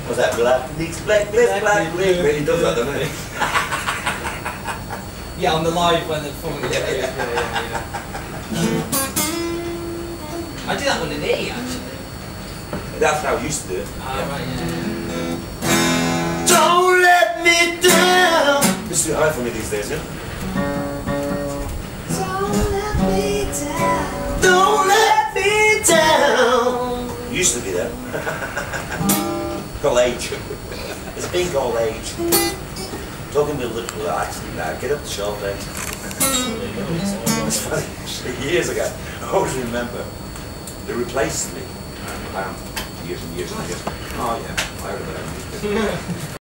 Was that black? Black, black, black, black. He does that, doesn't he? Yeah, on the live when they're performing it. Yeah. I do that one in E actually. That's how I used to do it. Ah, right, yeah. Don't let me down. It's too high for me these days, yeah? Don't let me down. Don't let me down. Used to be that. Called age. It's been called age. Talking with a little accent now. Get up the shelf, mate. It's funny, actually, years ago, I always remember they replaced me. Years and years and years. Oh yeah, I remember.